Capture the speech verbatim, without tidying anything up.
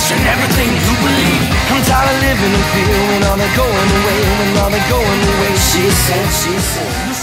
question everything you believe. I'm tired of living in fear when all they're going away, when all they're going away. She said, she said